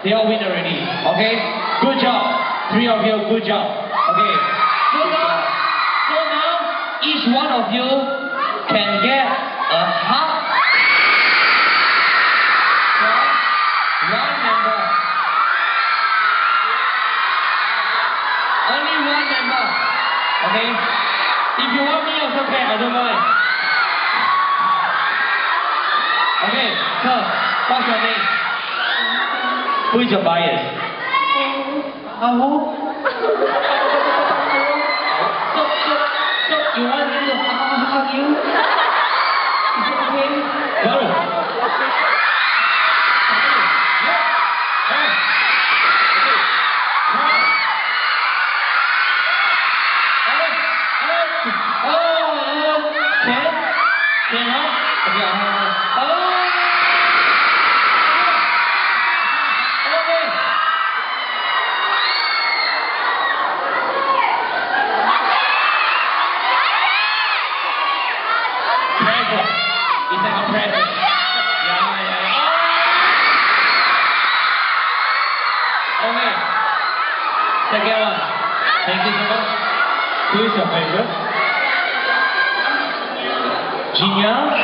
They all win already. Okay? Good job. 3 of you, good job. Okay. So now, each one of you can get a hug from one member. Only one member. Okay? If you want me also okay, I don't mind. Okay, so what's your name? Who is your bias? Who? So you want me to hug you? Is it okay? Go. It's like a present. Yeah. Okay. Second one. Thank you so much. Who is your favorite? Genius?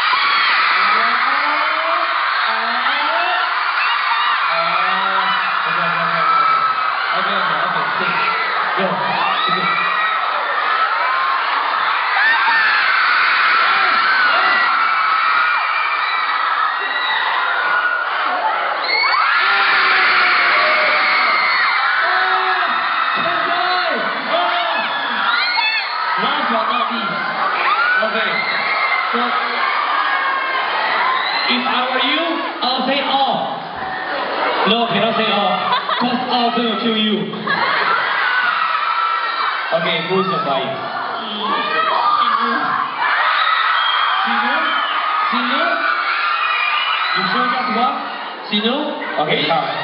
Okay. Go. Okay, so if I were you, I'll say all. No, cannot say all, because all will kill you. Okay, who's your bias? Sinu? You sure just one? Sinu? Okay, come.